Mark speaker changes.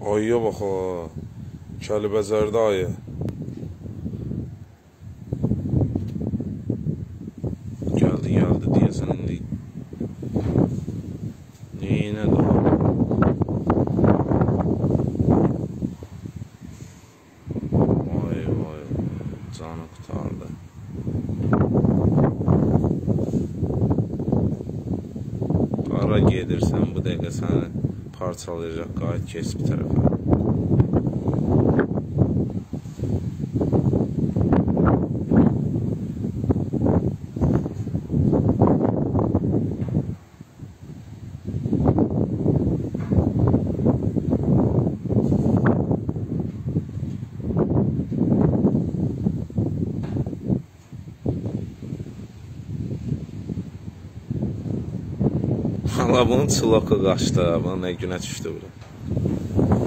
Speaker 1: Ayıya bax ha. Kəlbəzərdə ayı. Gəldi deyəsən indi. Neynədir o? Vay, canı qutardı. Hara gedirsən bu dəqiqə səni parçalayacaq, qayıt keç bir tərəfə. Hala bunun çılakı qaçdı, bana nə günə düşdü bura.